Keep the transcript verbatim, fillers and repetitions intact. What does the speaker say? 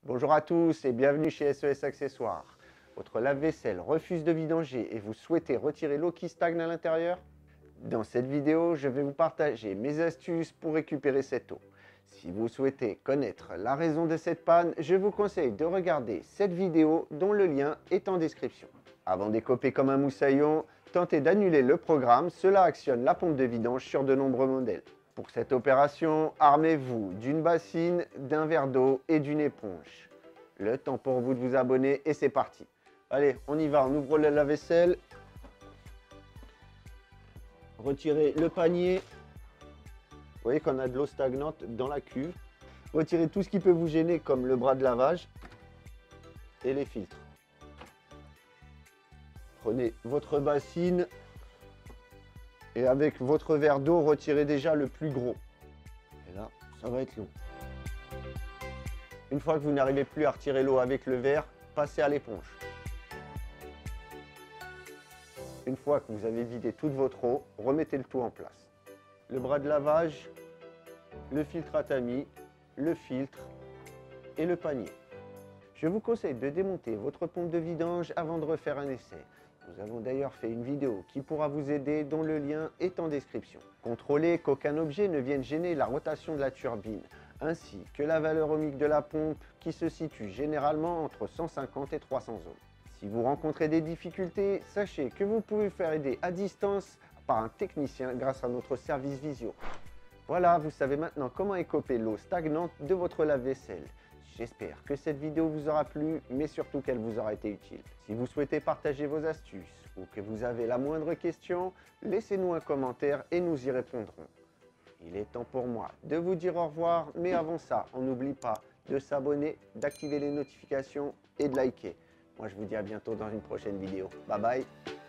Bonjour à tous et bienvenue chez S E S Accessoires. Votre lave-vaisselle refuse de vidanger et vous souhaitez retirer l'eau qui stagne à l'intérieur? Dans cette vidéo, je vais vous partager mes astuces pour récupérer cette eau. Si vous souhaitez connaître la raison de cette panne, je vous conseille de regarder cette vidéo dont le lien est en description. Avant d'écoper comme un moussaillon, tentez d'annuler le programme, cela actionne la pompe de vidange sur de nombreux modèles. Pour cette opération, armez-vous d'une bassine, d'un verre d'eau et d'une éponge. Le temps pour vous de vous abonner et c'est parti. Allez, on y va, on ouvre le lave-vaisselle. Retirez le panier. Vous voyez qu'on a de l'eau stagnante dans la cuve. Retirez tout ce qui peut vous gêner comme le bras de lavage et les filtres. Prenez votre bassine. Et avec votre verre d'eau, retirez déjà le plus gros. Et là, ça va être long. Une fois que vous n'arrivez plus à retirer l'eau avec le verre, passez à l'éponge. Une fois que vous avez vidé toute votre eau, remettez le tout en place. Le bras de lavage, le filtre à tamis, le filtre et le panier. Je vous conseille de démonter votre pompe de vidange avant de refaire un essai. Nous avons d'ailleurs fait une vidéo qui pourra vous aider dont le lien est en description. Contrôlez qu'aucun objet ne vienne gêner la rotation de la turbine, ainsi que la valeur ohmique de la pompe qui se situe généralement entre cent cinquante et trois cents ohms. Si vous rencontrez des difficultés, sachez que vous pouvez faire aider à distance par un technicien grâce à notre service visio. Voilà, vous savez maintenant comment écoper l'eau stagnante de votre lave-vaisselle. J'espère que cette vidéo vous aura plu, mais surtout qu'elle vous aura été utile. Si vous souhaitez partager vos astuces ou que vous avez la moindre question, laissez-nous un commentaire et nous y répondrons. Il est temps pour moi de vous dire au revoir, mais avant ça, on n'oublie pas de s'abonner, d'activer les notifications et de liker. Moi, je vous dis à bientôt dans une prochaine vidéo. Bye bye!